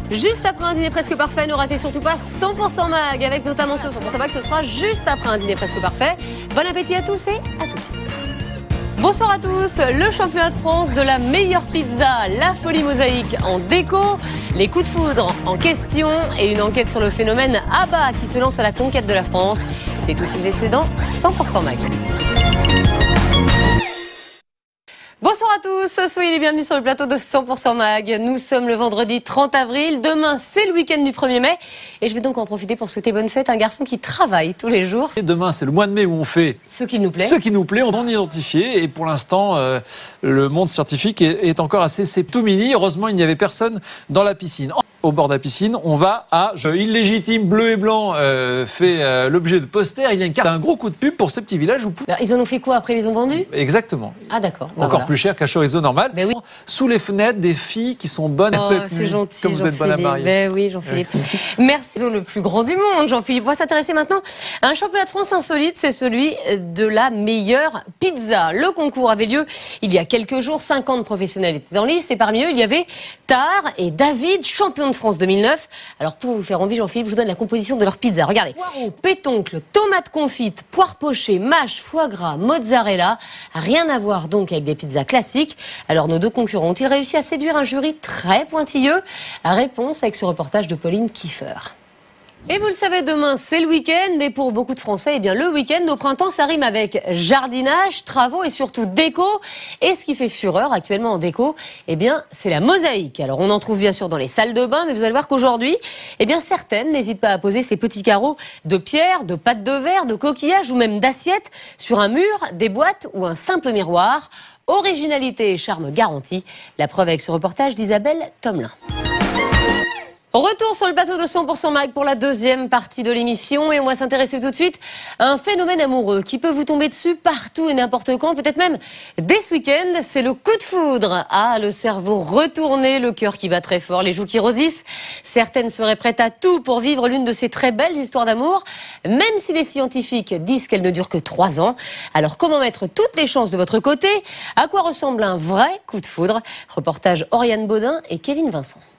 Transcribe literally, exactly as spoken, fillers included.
Juste après un dîner presque parfait, ne ratez surtout pas cent pour cent mag, avec notamment ce cent pour cent mag, ce sera juste après un dîner presque parfait. Bon appétit à tous et à tout de suite. Bonsoir à tous, le championnat de France de la meilleure pizza, la folie mosaïque en déco, les coups de foudre en question et une enquête sur le phénomène Abba qui se lance à la conquête de la France. C'est tout de suite excédent cent pour cent mag. Bonsoir à tous, soyez les bienvenus sur le plateau de cent pour cent mag. Nous sommes le vendredi trente avril, demain c'est le week-end du premier mai et je vais donc en profiter pour souhaiter bonne fête à un garçon qui travaille tous les jours. Et demain c'est le mois de mai où on fait ce qui nous plaît. Ce qui nous plaît, on en identifié et pour l'instant euh, le monde scientifique est, est encore assez c'est tout mini. Heureusement il n'y avait personne dans la piscine. Au bord de la piscine, on va à je, illégitime bleu et blanc euh, fait euh, l'objet de posters. Il y a une carte, un gros coup de pub pour ce petit village où... Alors, ils en ont fait quoi après, ils les ont vendus? Exactement. Ah d'accord. Bah, Encore voilà. plus cher qu'un chorizo normal. Ben oui. Sous les fenêtres, des filles qui sont bonnes. Oh, c'est gentil, comme vous êtes bonne à marier. Ben oui, Jean-Philippe. Merci. Le plus grand du monde, Jean-Philippe. On va s'intéresser maintenant à un championnat de France insolite, c'est celui de la meilleure pizza. Le concours avait lieu il y a quelques jours. cinquante professionnels étaient en lice et parmi eux, il y avait Tahar et David, champions de France deux mille neuf. Alors pour vous faire envie, Jean-Philippe, je vous donne la composition de leur pizza. Regardez, poireaux, pétoncle, tomates confites, poires pochées, mâche, foie gras, mozzarella. Rien à voir donc avec des pizzas classiques. Alors nos deux concurrents ont-ils réussi à séduire un jury très pointilleux? Réponse avec ce reportage de Pauline Kiefer. Et vous le savez, demain c'est le week-end, mais pour beaucoup de Français, eh bien le week-end au printemps, ça rime avec jardinage, travaux et surtout déco. Et ce qui fait fureur actuellement en déco, eh bien c'est la mosaïque. Alors on en trouve bien sûr dans les salles de bain, mais vous allez voir qu'aujourd'hui, eh bien certaines n'hésitent pas à poser ces petits carreaux de pierre, de pâte de verre, de coquillages ou même d'assiettes sur un mur, des boîtes ou un simple miroir. Originalité et charme garantis. La preuve avec ce reportage d'Isabelle Tomelin. Retour sur le plateau de cent pour cent mag pour la deuxième partie de l'émission et on va s'intéresser tout de suite à un phénomène amoureux qui peut vous tomber dessus partout et n'importe quand, peut-être même dès ce week-end, c'est le coup de foudre. Ah, le cerveau retourné, le cœur qui bat très fort, les joues qui rosissent. Certaines seraient prêtes à tout pour vivre l'une de ces très belles histoires d'amour, même si les scientifiques disent qu'elles ne durent que trois ans. Alors comment mettre toutes les chances de votre côté? À quoi ressemble un vrai coup de foudre? Reportage Oriane Baudin et Kevin Vincent.